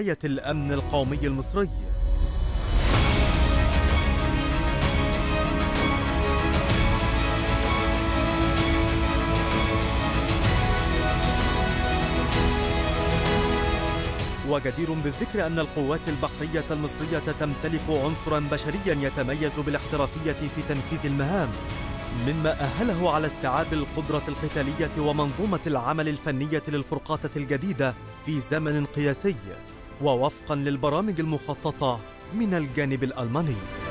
رعاية الأمن القومي المصري. وجدير بالذكر أن القوات البحرية المصرية تمتلك عنصراً بشرياً يتميز بالاحترافية في تنفيذ المهام، مما أهله على استيعاب القدرة القتالية ومنظومة العمل الفنية للفرقاطة الجديدة في زمن قياسي، ووفقاً للبرامج المخططة من الجانب الألماني.